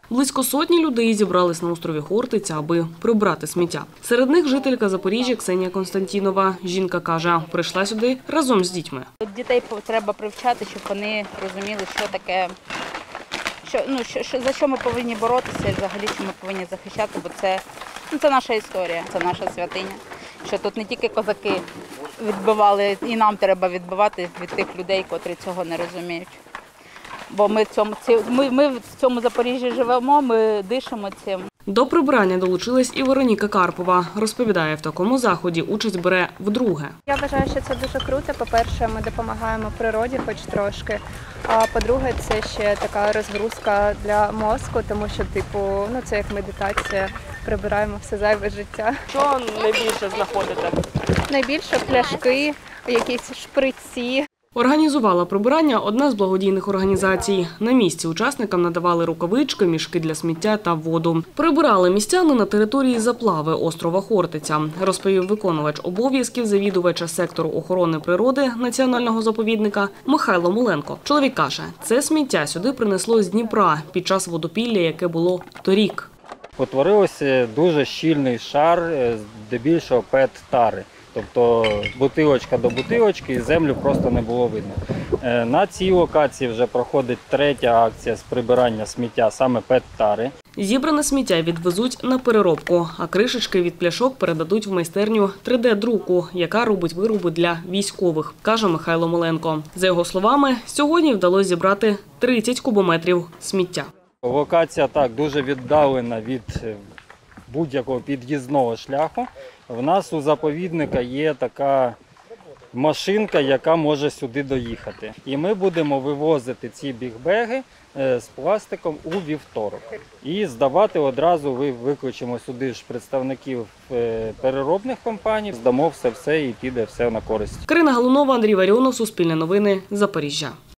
Близько сотні людей зібрались на острові Хортиця, аби прибрати сміття. Серед них жителька Запоріжжя Ксенія Константінова. Жінка каже, прийшла сюди разом з дітьми. Дітей треба привчати, щоб вони розуміли, що таке, за що ми повинні боротися і взагалі, що ми повинні захищати, бо це наша історія, це наша святиня. Що тут не тільки козаки відбивали, і нам треба відбивати від тих людей, котрі цього не розуміють. Бо ми в цьому Запоріжжі живемо, ми дишимо цим. До прибирання долучилась і Вероніка Карпова. Розповідає, в такому заході участь бере вдруге. Я вважаю, що це дуже круто. По-перше, ми допомагаємо природі хоч трошки. А по-друге, це ще така розгрузка для мозку, тому що, це як медитація. Прибираємо все зайве життя. Що найбільше знаходите? Найбільше пляшки, якісь шприці. Організувала прибирання одна з благодійних організацій. На місці учасникам надавали рукавички, мішки для сміття та воду. Прибирали містяни на території заплави острова Хортиця, розповів виконувач обов'язків завідувача сектору охорони природи Національного заповідника Михайло Муленко. Чоловік каже, це сміття сюди принесло з Дніпра під час водопілля, яке було торік. Утворився дуже щільний шар, здебільшого ПЕТ-тари. Тобто бутилочка до бутилочки, і землю просто не було видно. На цій локації вже проходить третя акція з прибирання сміття, саме ПЕТ-тари. Зібране сміття відвезуть на переробку, а кришечки від пляшок передадуть в майстерню 3D-друку, яка робить вироби для військових, каже Михайло Муленко. За його словами, сьогодні вдалося зібрати 30 кубометрів сміття. Локація дуже віддалена від будь-якого під'їзного шляху. В нас у заповідника є така машинка, яка може сюди доїхати. І ми будемо вивозити ці бігбеги з пластиком у вівторок. І здавати одразу викличемо сюди ж представників переробних компаній, здамо все і піде все на користь. Карина Галунова, Андрій Варіонов, Суспільне новини, Запоріжжя.